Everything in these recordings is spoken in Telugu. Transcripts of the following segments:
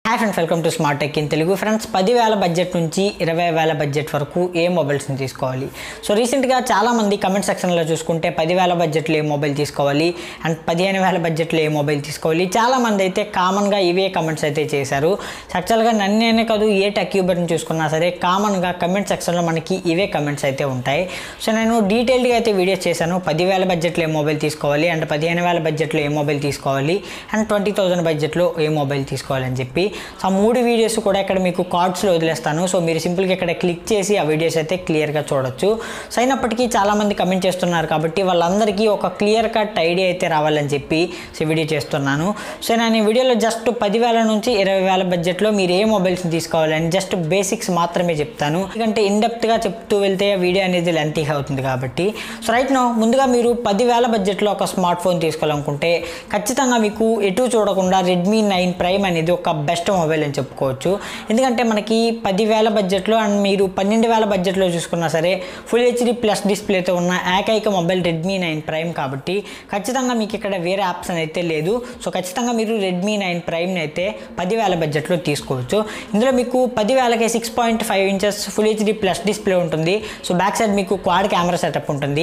Hi friends, welcome to smart tech in Telugu. Friends, 10,000 budget నుంచి 20,000 బడ్జెట్ వరకు ఏ మొబైల్స్ని తీసుకోవాలి? సో రీసెంట్గా చాలామంది కమెంట్ సెక్షన్లో చూసుకుంటే 10,000 బడ్జెట్లో ఏ మొబైల్ తీసుకోవాలి అండ్ 15,000 బడ్జెట్లో ఏ మొబైల్ తీసుకోవాలి, చాలామంది అయితే కామన్గా ఇవే కమెంట్స్ అయితే చేశారు. యాక్చువల్గా నన్నేనే కాదు, ఏ టెక్ యూబర్ని చూసుకున్నా సరే కామన్గా కమెంట్ సెక్షన్లో మనకి ఇవే కమెంట్స్ అయితే ఉంటాయి. సో నేను డీటెయిల్డ్గా అయితే వీడియోస్ చేశాను. 10,000 బడ్జెట్లో ఏ మొబైల్ తీసుకోవాలి అండ్ 15,000 బడ్జెట్లో ఏ మొబైల్ తీసుకోవాలి అండ్ 20,000 బడ్జెట్లో ఏ మొబైల్ తీసుకోవాలి అని చెప్పి. సో ఆ 3 వీడియోస్ కూడా ఇక్కడ మీకు కార్డ్స్లో వదిలేస్తాను. సో మీరు సింపుల్గా ఇక్కడ క్లిక్ చేసి ఆ వీడియోస్ అయితే క్లియర్గా చూడొచ్చు. సో అయినప్పటికీ చాలామంది కమెంట్ చేస్తున్నారు కాబట్టి వాళ్ళందరికీ ఒక క్లియర్ కట్ ఐడియా అయితే రావాలని చెప్పి వీడియో చేస్తున్నాను. సో నేను ఈ వీడియోలో జస్ట్ 10,000 నుంచి 20,000 బడ్జెట్లో మీరు ఏ మొబైల్స్ని తీసుకోవాలని జస్ట్ బేసిక్స్ మాత్రమే చెప్తాను. ఎందుకంటే ఇన్డెప్త్గా చెప్తూ వెళ్తే వీడియో అనేది లెంతీగా అవుతుంది కాబట్టి. సో రైట్ నో ముందుగా మీరు 10,000 బడ్జెట్లో ఒక స్మార్ట్ ఫోన్ తీసుకోవాలనుకుంటే ఖచ్చితంగా మీకు ఎటు చూడకుండా రెడ్మీ 9 ప్రైమ్ అనేది ఒక బెస్ట్ మొబైల్ అని చెప్పుకోవచ్చు. ఎందుకంటే మనకి 10,000 బడ్జెట్లో అండ్ మీరు 12,000 బడ్జెట్లో చూసుకున్నా సరే ఫుల్ హెచ్డి ప్లస్ డిస్ప్లేతో ఉన్న ఏకైక మొబైల్ రెడ్మీ 9 ప్రైమ్ కాబట్టి ఖచ్చితంగా మీకు ఇక్కడ వేరే ఆప్షన్ అయితే లేదు. సో ఖచ్చితంగా మీరు రెడ్మీ 9 ప్రైమ్ని అయితే 10,000 బడ్జెట్లో తీసుకోవచ్చు. ఇందులో మీకు 10,000కి 6.5 inches full HD plus display ఉంటుంది. సో బ్యాక్ సైడ్ మీకు క్వాడ్ కెమెరా సెటప్ ఉంటుంది.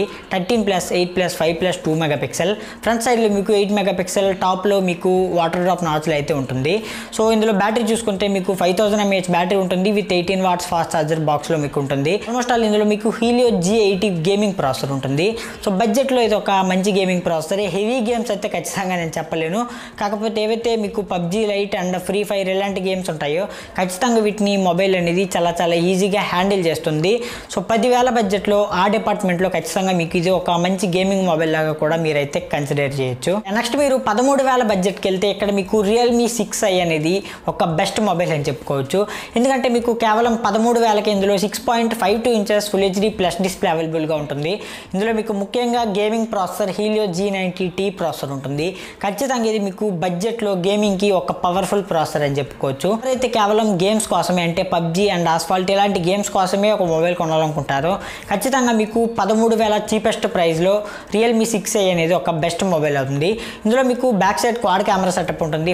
13+8+5+2 మెగాపిక్సెల్. ఫ్రంట్ సైడ్లో మీకు 8 మెగాపిక్సెల్, టాప్లో మీకు వాటర్ డ్రాప్ నాచ్లు అయితే ఉంటుంది. సో ఇందులో బ్యాటరీ చూసుకుంటే మీకు 5000 mAh బ్యాటరీ ఉంటుంది విత్ 18 watts ఫాస్ట్ ఛార్జర్ బాక్స్లో మీకు ఉంటుంది. ఆల్మోస్ట్ ఆల్ ఇందులో మీకు హీలియో G80 గేమింగ్ ప్రాసెసర్ ఉంటుంది. సో బడ్జెట్లో ఇది ఒక మంచి గేమింగ్ ప్రాసెసర్. హెవీ గేమ్స్ అయితే ఖచ్చితంగా నేను చెప్పలేను. కాకపోతే ఏవైతే మీకు PUBG lite and free fire ఇలాంటి గేమ్స్ ఉంటాయో ఖచ్చితంగా వీటిని మొబైల్ అనేది చాలా ఈజీగా హ్యాండిల్ చేస్తుంది. సో 10,000 బడ్జెట్లో ఆ డిపార్ట్మెంట్లో ఖచ్చితంగా మీకు ఇది ఒక మంచి గేమింగ్ మొబైల్ లాగా కూడా మీరైతే కన్సిడర్ చేయొచ్చు. నెక్స్ట్ మీరు 13,000 బడ్జెట్కి వెళ్తే ఇక్కడ మీకు రియల్మీ 6i అనేది ఒక బెస్ట్ మొబైల్ అని చెప్పుకోవచ్చు. ఎందుకంటే మీకు కేవలం 13,000కి ఇందులో 6.52 inches full HD plus display అవైలబుల్గా ఉంటుంది. ఇందులో మీకు ముఖ్యంగా gaming processor Helio G90T processor ఉంటుంది. ఖచ్చితంగా ఇది మీకు బడ్జెట్లో గేమింగ్కి ఒక పవర్ఫుల్ ప్రాసెసర్ అని చెప్పుకోవచ్చు. ఎవరైతే కేవలం గేమ్స్ కోసమే అంటే పబ్జీ అండ్ ఆస్ఫాల్ట్ ఇలాంటి గేమ్స్ కోసమే ఒక మొబైల్ కొనాలనుకుంటారో ఖచ్చితంగా మీకు 13,000 చీపెస్ట్ ప్రైస్లో రియల్మీ 6i అనేది ఒక బెస్ట్ మొబైల్ అవుతుంది. ఇందులో మీకు back side quad camera setup ఉంటుంది.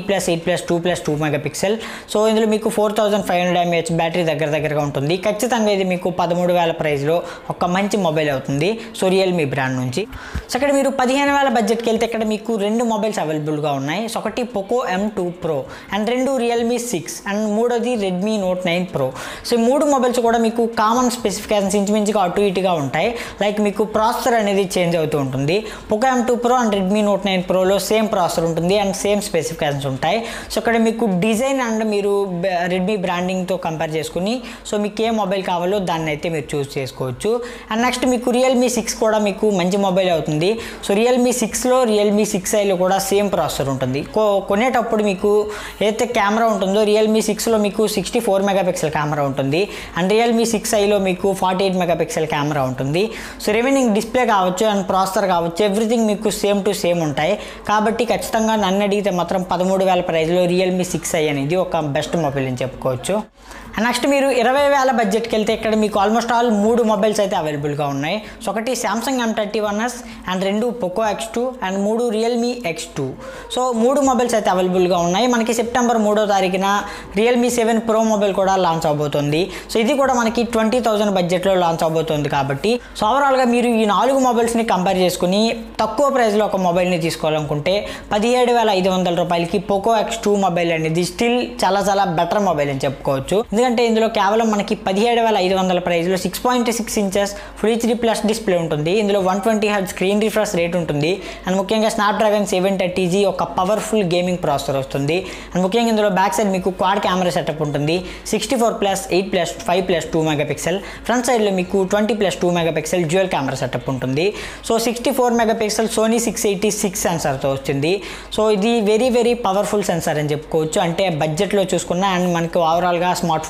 48+8+2+2 మెగాపిక్సెల్. సో ఇందులో మీకు 4500 mAh బ్యాటరీ దగ్గరగా ఉంటుంది. ఖచ్చితంగా ఇది మీకు 13,000 ప్రైస్లో ఒక మంచి మొబైల్ అవుతుంది. సో రియల్మీ బ్రాండ్ నుంచి. సో ఇక్కడ మీరు 15,000 బడ్జెట్కి వెళ్తే ఇక్కడ మీకు 2 మొబైల్స్ అవైలబుల్గా ఉన్నాయి. సో ఒకటి Poco M2 Pro and 2 Realme 6 and మూడోది రెడ్మీ నోట్ 9 Pro. సో ఈ 3 మొబైల్స్ కూడా మీకు కామన్ స్పెసిఫికేషన్స్ ఇంచుమించుగా అటు ఇటుగా ఉంటాయి. లైక్ మీకు ప్రాసెసర్ అనేది చేంజ్ అవుతూ ఉంటుంది. Poco M2 Pro and Redmi note 9 Proలో సేమ్ ప్రాసెసర్ ఉంటుంది అండ్ సేమ్ స్పెసిఫికేషన్స్ ఉంటాయి. సో ఇక్కడ మీకు డిజైన్ అండ్ మీరు రెడ్మీ బ్రాండింగ్తో కంపేర్ చేసుకుని సో మీకు ఏ మొబైల్ కావాలో దాన్ని అయితే మీరు చూస్ చేసుకోవచ్చు. అండ్ నెక్స్ట్ మీకు రియల్మీ 6 కూడా మీకు మంచి మొబైల్ అవుతుంది. సో రియల్మీ 6లో రియల్మీ 6iలో కూడా సేమ్ ప్రాసెసర్ ఉంటుంది. కొనేటప్పుడు మీకు ఏదైతే కెమెరా ఉంటుందో రియల్మీ 6లో మీకు 64 మెగాపిక్సెల్ కెమెరా ఉంటుంది అండ్ రియల్మీ 6iలో మీకు 48 మెగాపిక్సెల్ కెమెరా ఉంటుంది. సో రిమైనింగ్ డిస్ప్లే కావచ్చు అండ్ ప్రాసెసర్ కావచ్చు ఎవ్రీథింగ్ మీకు సేమ్ టు సేమ్ ఉంటాయి. కాబట్టి ఖచ్చితంగా నన్ను అడిగితే మాత్రం 13,000 ప్రైస్లో రియల్మీ 6i అనేది ఒక బెస్ట్ మొబైల్ అని చెప్పుకోవచ్చు. అండ్ నెక్స్ట్ మీరు 20,000 బడ్జెట్కి వెళ్తే ఇక్కడ మీకు ఆల్మోస్ట్ ఆల్ 3 మొబైల్స్ అయితే అవైలబుల్గా ఉన్నాయి. సో ఒకటి Samsung M31s and 2 Poco X2 and 3 Realme X2. So 3 mobiles అయితే అవైలబుల్గా ఉన్నాయి. మనకి సెప్టెంబర్ 3వ తారీఖున రియల్మీ 7 Pro మొబైల్ కూడా లాంచ్ అవబోతుంది. సో ఇది కూడా మనకి 20,000 బడ్జెట్లో లాంచ్ అవబోతుంది కాబట్టి సో ఓవరాల్గా మీరు ఈ 4 మొబైల్స్ని కంపేర్ చేసుకుని తక్కువ ప్రైస్లో ఒక మొబైల్ని తీసుకోవాలనుకుంటే 17,500 రూపాయలకి పోకో X2 మొబైల్ అనేది స్టిల్ చాలా బెటర్ మొబైల్ అని చెప్పుకోవచ్చు. ఎందుకంటే ఇందులో కేవలం మనకి 17,500 ప్రైస్లో 6.6 inches full HD plus display ఉంటుంది. ఇందులో 120Hz స్క్రీన్ రిఫ్రెష్ రేట్ ఉంటుంది అండ్ ముఖ్యంగా స్నాప్డ్రాగన్ 730G ఒక పవర్ఫుల్ గేమింగ్ ప్రాసెసర్ వస్తుంది. అండ్ ముఖ్యంగా ఇందులో బ్యాక్ సైడ్ మీకు క్వాడ్ కెమెరా సెటప్ ఉంటుంది. 64+8+5+2 మెగాపిక్సెల్. ఫ్రంట్ సైడ్లో మీకు 20+2 మెగాపిక్సెల్ డ్యూయల్ కెమెరా సెటప్ ఉంటుంది. సో 64 మెగాపిక్సెల్ సోనీ 686 సెన్సార్తో వచ్చింది. సో ఇది వెరీ పవర్ఫుల్ సెన్సార్ అని చెప్పుకోవచ్చు. అంటే బడ్జెట్లో చూసుకున్నా అండ్ మనకి ఓవరాల్గా స్మార్ట్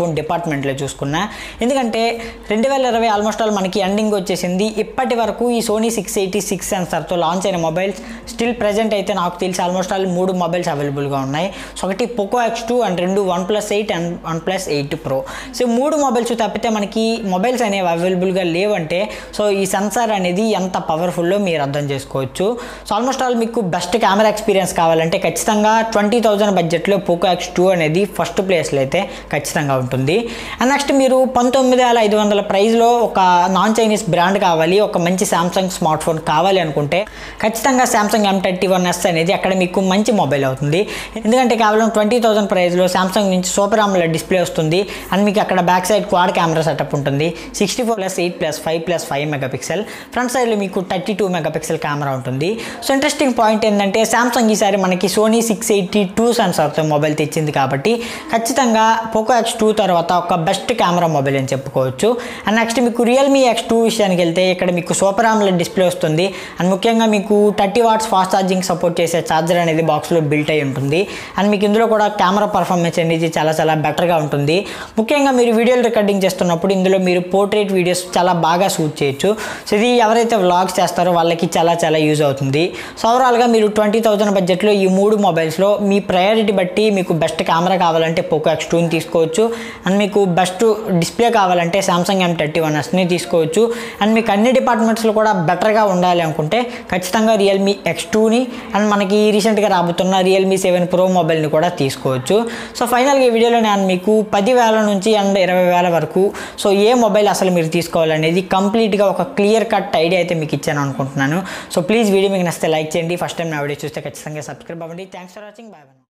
ఫోన్ డిపార్ట్మెంట్లో చూసుకున్నా. ఎందుకంటే 2020 ఆల్మోస్ట్ ఆల్ మనకి ఎండింగ్ వచ్చేసింది. ఇప్పటి వరకు ఈ సోనీ 686 సెన్సార్తో లాంచ్ అయిన మొబైల్స్ స్టిల్ ప్రజెంట్ అయితే నాకు తెలిసి ఆల్మోస్ట్ ఆల్ 3 మొబైల్స్ అవైలబుల్గా ఉన్నాయి. సో ఒకటి Poco X2 and 2 OnePlus 8 and OnePlus 8 Pro. So 3 mobiles తప్పితే మనకి మొబైల్స్ అనేవి అవైలబుల్గా లేవంటే సో ఈ సెన్సార్ అనేది ఎంత పవర్ఫుల్లో మీరు అర్థం చేసుకోవచ్చు. సో ఆల్మోస్ట్ ఆల్ మీకు బెస్ట్ కెమెరా ఎక్స్పీరియన్స్ కావాలంటే ఖచ్చితంగా 20,000 బడ్జెట్లో పోకో X2 అనేది ఫస్ట్ ప్లేస్లో అయితే ఖచ్చితంగా ఉంటుంది. అండ్ నెక్స్ట్ మీరు 19,500 ప్రైస్లో ఒక నాన్ చైనీస్ బ్రాండ్ కావాలి, ఒక మంచి సామ్సంగ్ స్మార్ట్ ఫోన్ కావాలి అనుకుంటే ఖచ్చితంగా సామ్సంగ్ M31s అనేది అక్కడ మీకు మంచి మొబైల్ అవుతుంది. ఎందుకంటే కేవలం 20,000 ప్రైస్లో సామ్సంగ్ నుంచి సూపర్ AMOLED డిస్ప్లే వస్తుంది. అండ్ మీకు అక్కడ back side quad camera setup ఉంటుంది. 64+8+5+5 మెగాపిక్సెల్, ఫ్రంట్ సైడ్లో మీకు 32 మెగాపిక్సెల్ కెమెరా ఉంటుంది. సో ఇంట్రెస్టింగ్ పాయింట్ ఏంటంటే సామ్సంగ్ ఈసారి మనకి సోనీ 682 సెన్సార్తో మొబైల్ తెచ్చింది కాబట్టి ఖచ్చితంగా పోకో X2 తర్వాత ఒక బెస్ట్ కెమెరా మొబైల్ అని చెప్పుకోవచ్చు. అండ్ నెక్స్ట్ మీకు రియల్మీ X2 విషయానికి వెళ్తే ఇక్కడ మీకు సూపర్ AMOLED డిస్ప్లే వస్తుంది. అండ్ ముఖ్యంగా మీకు 30 వాట్స్ ఫాస్ట్ ఛార్జింగ్ సపోర్ట్ చేసే ఛార్జర్ అనేది బాక్స్లో బిల్ట్ అయి ఉంటుంది. అండ్ మీకు ఇందులో కూడా కెమెరా పర్ఫార్మెన్స్ అనేది చాలా బెటర్గా ఉంటుంది. ముఖ్యంగా మీరు వీడియోలు రికార్డింగ్ చేస్తున్నప్పుడు ఇందులో మీరు పోర్ట్రేట్ వీడియోస్ చాలా బాగా షూట్ చేయొచ్చు. సో ఇది ఎవరైతే వ్లాగ్స్ చేస్తారో వాళ్ళకి చాలా యూజ్ అవుతుంది. సో ఓవరాల్గా మీరు 20,000 బడ్జెట్లో ఈ 3 మొబైల్స్లో మీ ప్రయారిటీ బట్టి మీకు బెస్ట్ కెమెరా కావాలంటే పోకో X2ని తీసుకోవచ్చు. అండ్ మీకు బెస్ట్ డిస్ప్లే కావాలంటే సామ్సంగ్ M31sని తీసుకోవచ్చు. అండ్ మీకు అన్ని డిపార్ట్మెంట్స్లో కూడా బెటర్గా ఉండాలి అనుకుంటే ఖచ్చితంగా రియల్మీ X2ని అండ్ మనకి రీసెంట్గా రాబోతున్న రియల్మీ 7 Pro మొబైల్ని కూడా తీసుకోవచ్చు. సో ఫైనల్గా ఈ వీడియోలో నేను మీకు 10,000 నుంచి అండ్ 20,000 వరకు సో ఏ మొబైల్ అసలు మీరు తీసుకోవాలనేది కంప్లీట్గా ఒక క్లియర్ కట్ ఐడియా అయితే మీకు ఇచ్చాను అనుకుంటున్నాను. సో ప్లీజ్ వీడియో మీకు నచ్చితే లైక్ చేయండి. ఫస్ట్ టైం నా వీడియో చూస్తే ఖచ్చితంగా సబ్స్క్రైబ్ అవ్వండి. Thanks for watching. బాయ్.